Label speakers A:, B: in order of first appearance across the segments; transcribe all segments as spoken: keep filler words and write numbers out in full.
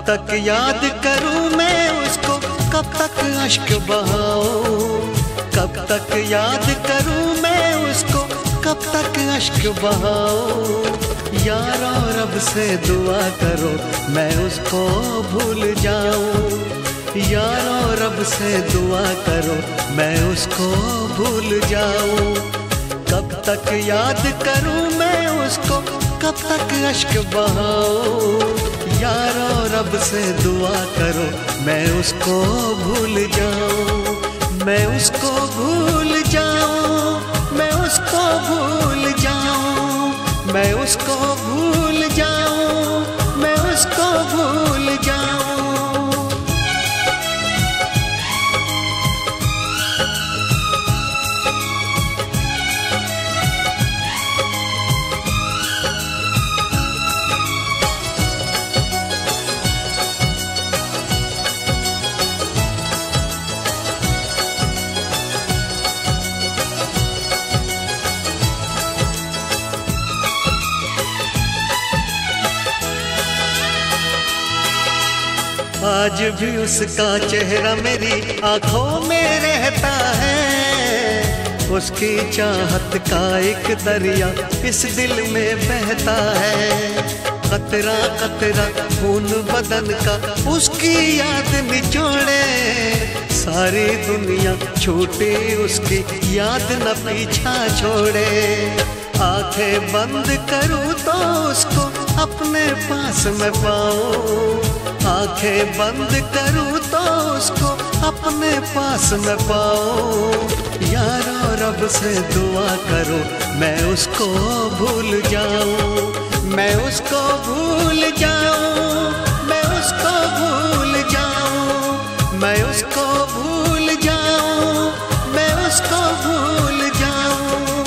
A: तक याद करूं मैं उसको, कब तक अश्क बहाऊं, कब तक याद करूं मैं उसको, कब तक अश्क बहाऊं। यारो रब से दुआ करो मैं उसको भूल जाऊं, यारो रब से दुआ करो मैं उसको भूल जाऊं। कब तक याद करूं मैं उसको, कब तक अश्क बहाऊं। यारो रब से दुआ करो मैं उसको भूल जाऊं, मैं उसको भूल जाऊं, मैं उसको भूल जाऊं, मैं उसको भूल जाऊं, मैं उसको भूल जाऊं। आज भी उसका चेहरा मेरी आंखों में रहता है, उसकी चाहत का एक दरिया इस दिल में बहता है। कतरा कतरा खून बदन का उसकी याद निचोड़े, सारी दुनिया छूटी उसकी याद न पीछा छोड़े। आंखें बंद करूं तो उसको अपने पास में पाऊं, आंखें बंद करूं तो उसको अपने पास में पाऊं। यारो रब से दुआ करो मैं उसको भूल जाऊं, मैं उसको भूल जाऊं, मैं उसको भूल जाऊं, मैं उसको भूल जाऊं, मैं उसको भूल जाऊं।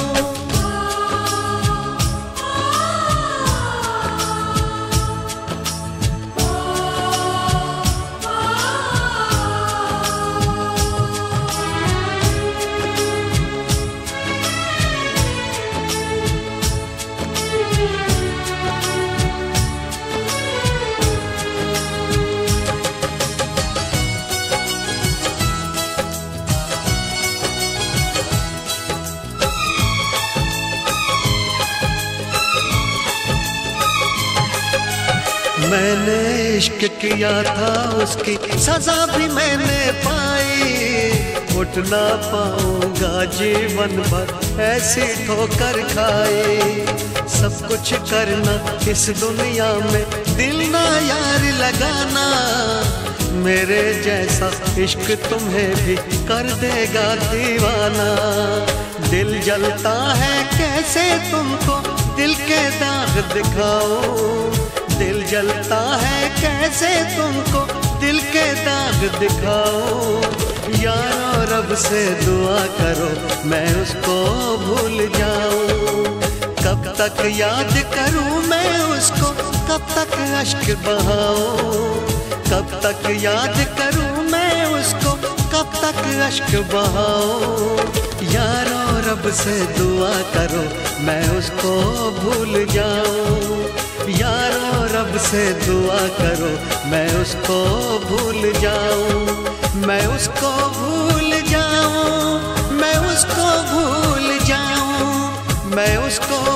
A: मैंने इश्क किया था उसकी सजा भी मैंने पाई, उठ ना पाऊंगा जीवन भर ऐसी ठोकर खाई। सब कुछ करना इस दुनिया में दिल ना यार लगाना, मेरे जैसा इश्क तुम्हें भी कर देगा दीवाना। दिल जलता है कैसे तुमको दिल के दाग दिखाऊं, दिल जलता है कैसे तुमको दिल के दाग दिखाऊं। यारो रब से दुआ करो मैं उसको भूल जाऊं, कब तक याद करूं मैं उसको, कब तक अश्क बहाऊं। कब तक याद करूं मैं उसको, कब तक अश्क बहाऊं। यारो रब से दुआ करो मैं उसको भूल जाऊं, यारो रब से दुआ करो मैं उसको भूल जाऊं, मैं उसको भूल जाऊं, मैं उसको भूल जाऊं, मैं उसको